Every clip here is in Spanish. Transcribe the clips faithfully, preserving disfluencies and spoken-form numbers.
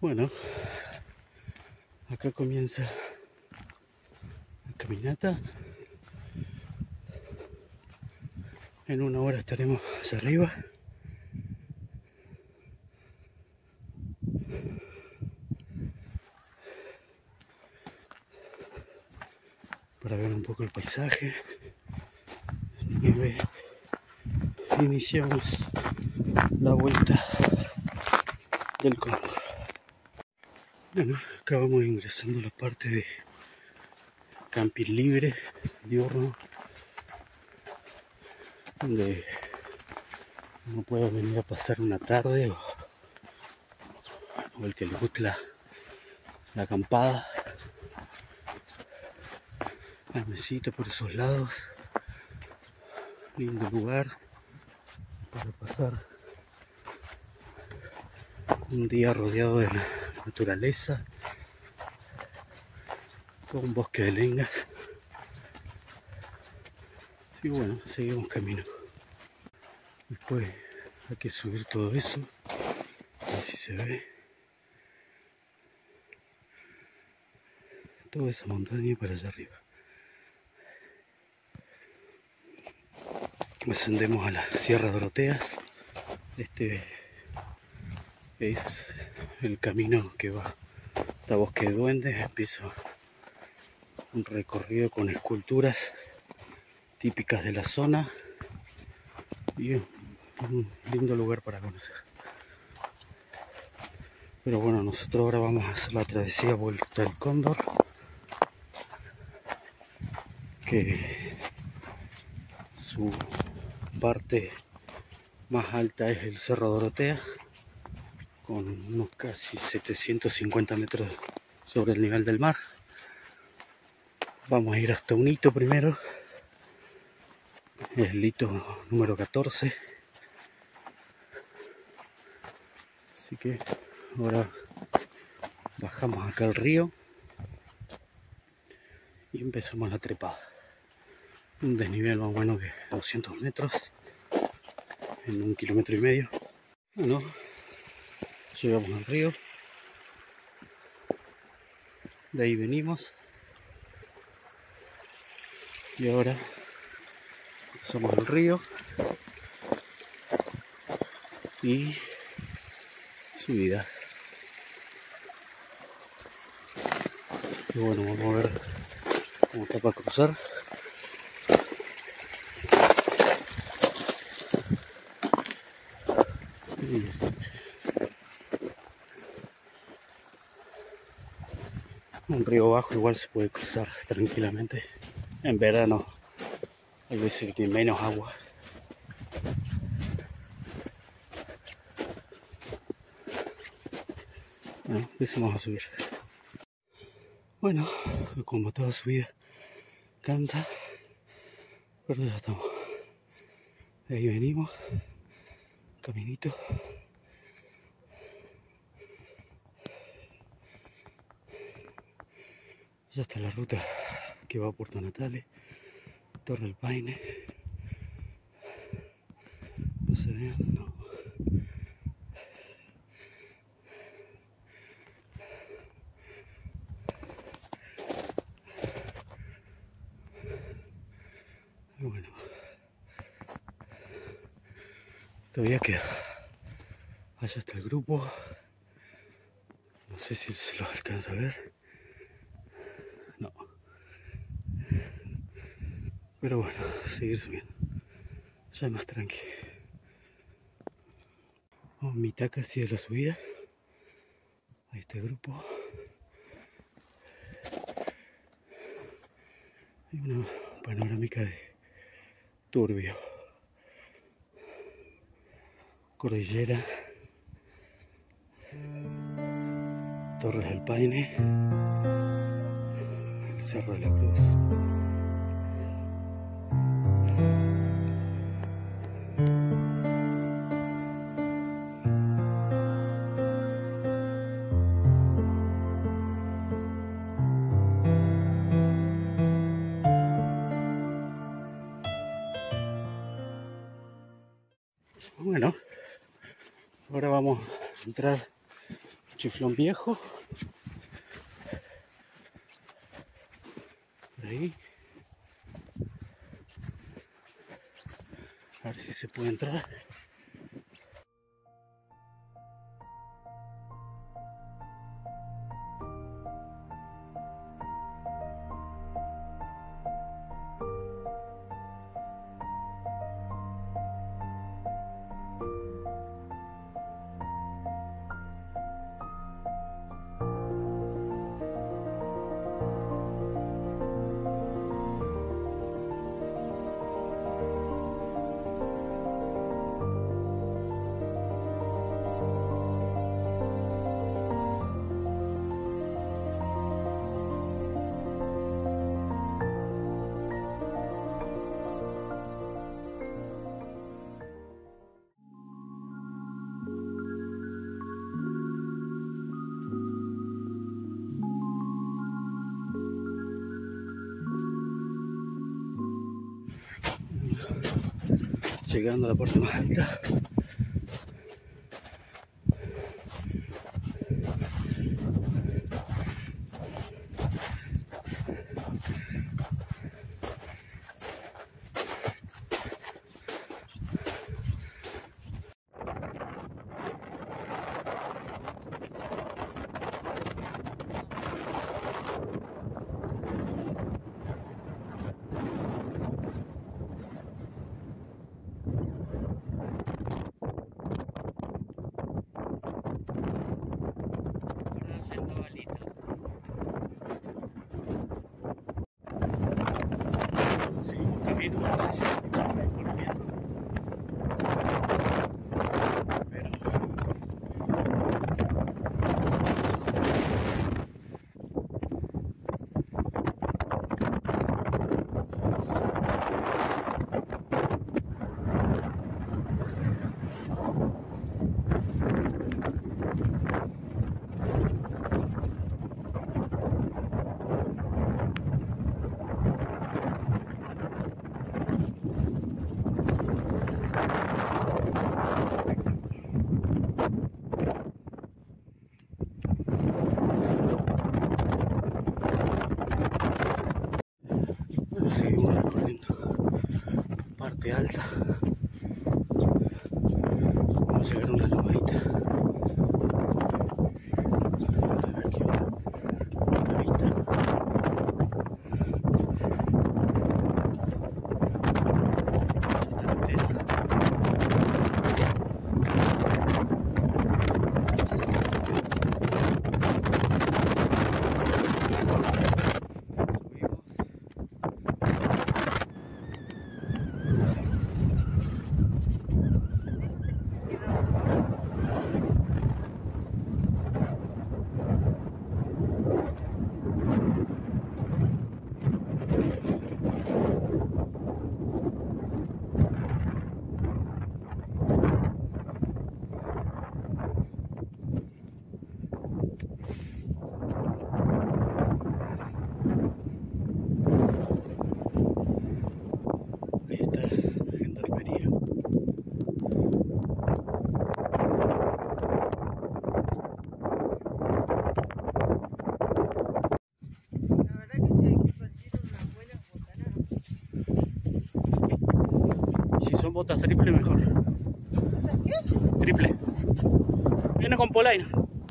Bueno, acá comienza la caminata. En una hora estaremos allá arriba. Para ver un poco el paisaje. Nieve. Iniciamos la vuelta del Cóndor. Bueno, acá vamos ingresando a la parte de camping libre, diurno, donde uno puede venir a pasar una tarde o, o el que le guste la, la acampada. La mesita por esos lados, lindo lugar para pasar un día rodeado de la naturaleza, todo un bosque de lengas. Sí, bueno, seguimos camino. Después hay que subir todo eso, a ver si se ve toda esa montaña para allá arriba. Ascendemos a la Sierra Dorotea. Este es el camino que va hasta Bosque de Duendes. Empieza un recorrido con esculturas típicas de la zona y un lindo lugar para conocer. Pero bueno, nosotros ahora vamos a hacer la travesía Vuelta al Cóndor, que su parte más alta es el Cerro Dorotea, con unos casi setecientos cincuenta metros sobre el nivel del mar. Vamos a ir hasta un hito primero, el hito número catorce. Así que ahora bajamos acá al río y empezamos la trepada. Un desnivel más bueno que doscientos metros en un kilómetro y medio. Bueno, llegamos al río. De ahí venimos. Y ahora cruzamos el río y subida. Y bueno, vamos a ver cómo está para cruzar. Y es un río bajo, igual se puede cruzar tranquilamente. En verano hay veces que tiene menos agua. Bueno, empecemos a subir. Bueno, como toda subida cansa, pero ya estamos. De ahí venimos, caminito. Ya está la ruta que va a Puerto Natales, Torre del Paine. No se ven, no. Y bueno, todavía queda. Allá está el grupo. No sé si se los alcanza a ver. No. Pero bueno, seguir subiendo. Ya más tranqui. Vamos, mitad casi de la subida. Ahí está el grupo. Hay una panorámica de Turbio. Cordillera. Torres del Paine. El Cerro de la Cruz. Bueno, ahora vamos a entrar Chiflón Viejo. Por ahí. A ver si se puede entrar. Llegando a la parte más alta. Seguimos recorriendo parte alta. Vamos a llegar a una lomadita. Aquí una vista. Si son botas triple, mejor. ¿Botas qué? Triple. Viene con polaina.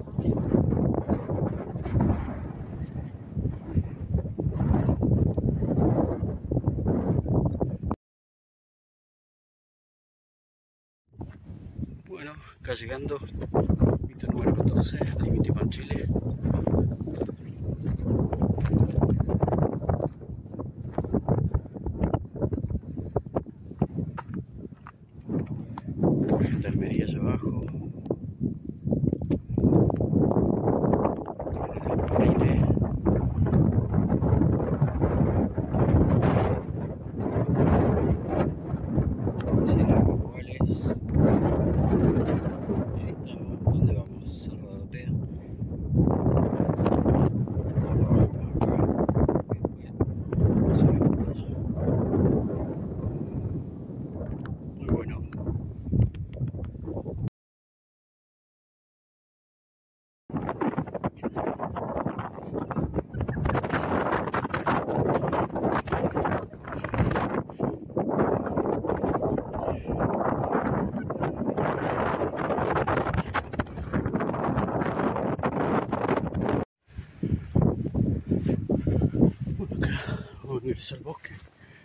Bueno, acá llegando, mito número catorce, límite con Chile. Gendarmería allá abajo. ¿Dónde vamos? Cerro de Pea. unirse al bosque.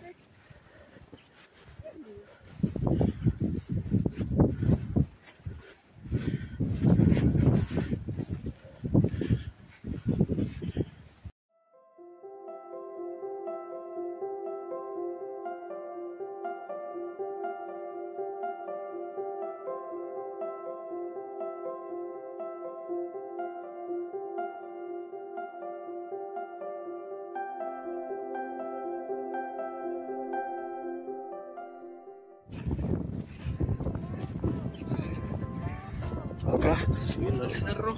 Acá subiendo al cerro.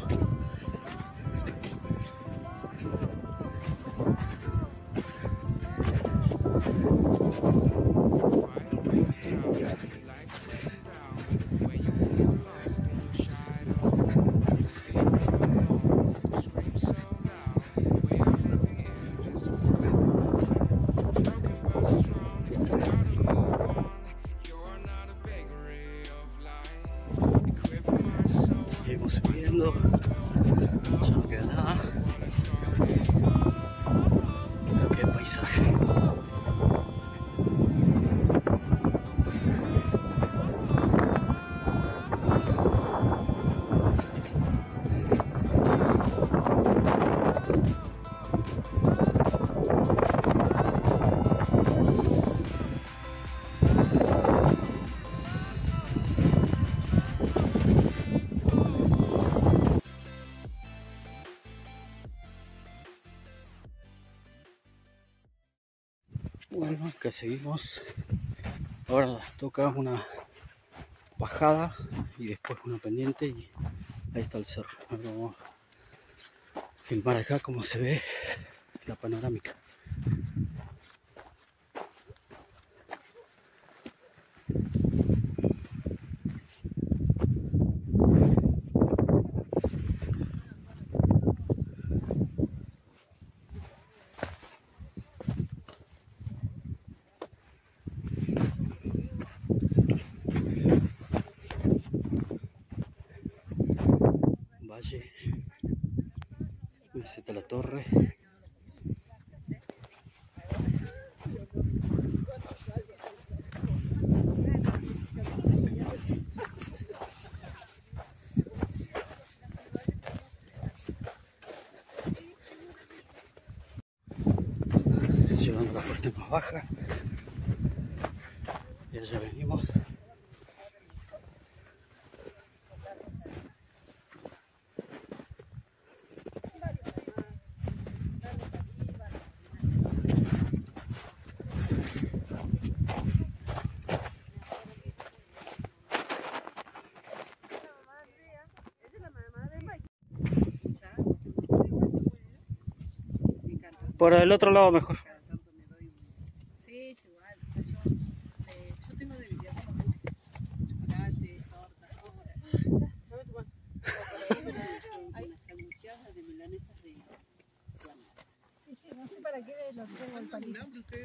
Seguimos subiendo, ya no queda nada. Pero qué paisaje. Bueno, acá seguimos. Ahora toca una bajada y después una pendiente y ahí está el cerro. Ahora vamos a filmar acá cómo se ve la panorámica. Valle, meseta La Torre. Llegando a la parte más baja. Y allá venimos. Por el otro lado mejor. Sí, igual. Yo, eh, yo tengo debilidad por los dulces. Chocolate, torta. Hay unas sangucheadas de milanesas de... No sé para qué lo tengo el palito.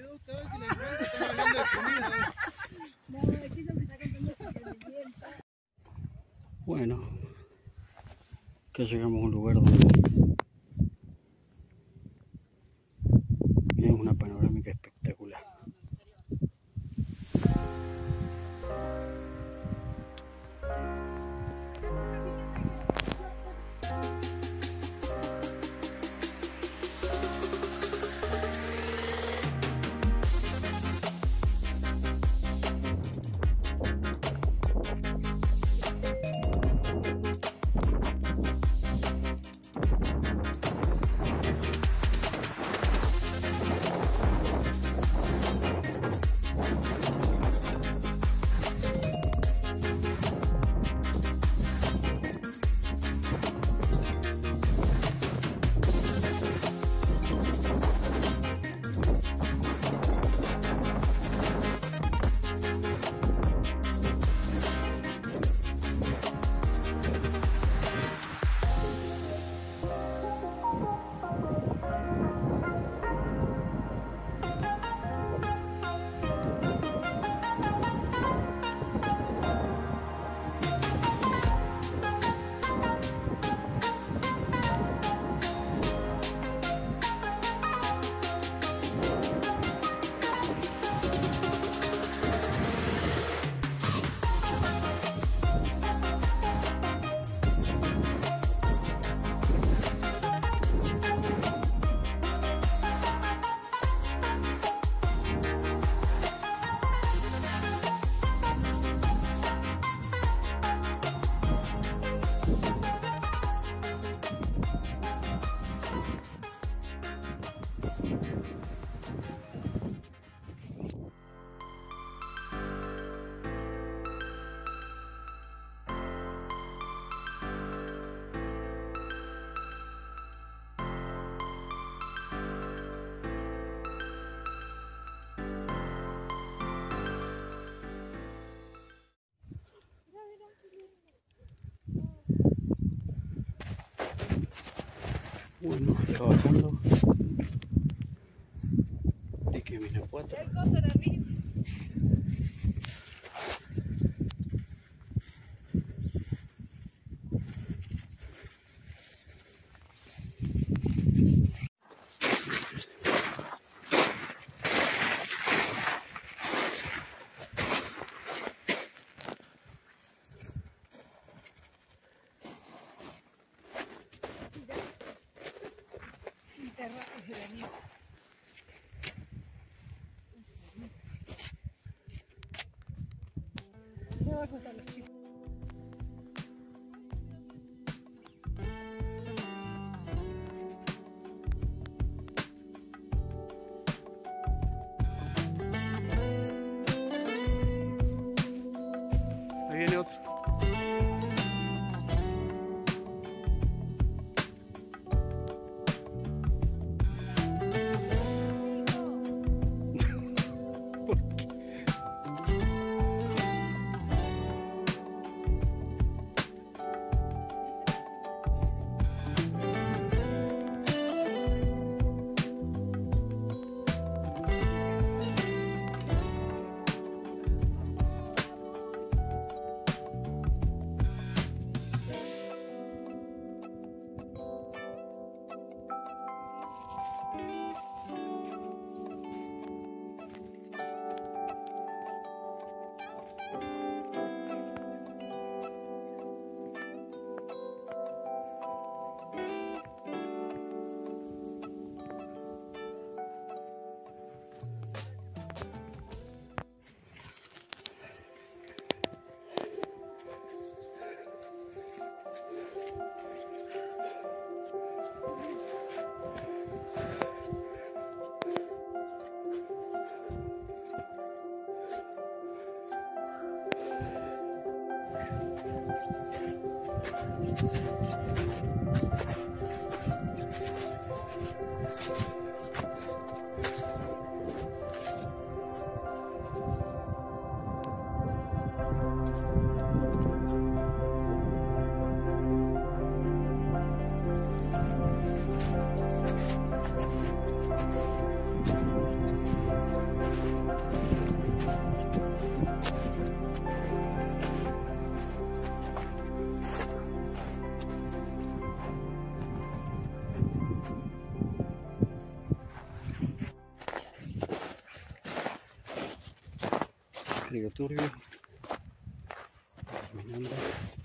No, es que ella me está contando que me mienta. Bueno, que llegamos a un lugar donde es una panorámica espectacular. Bueno, acá bajando de que Minapuato. Hay cosas arriba. Me va a contar los chicos. Ahí viene otro. Río Turbio, terminando.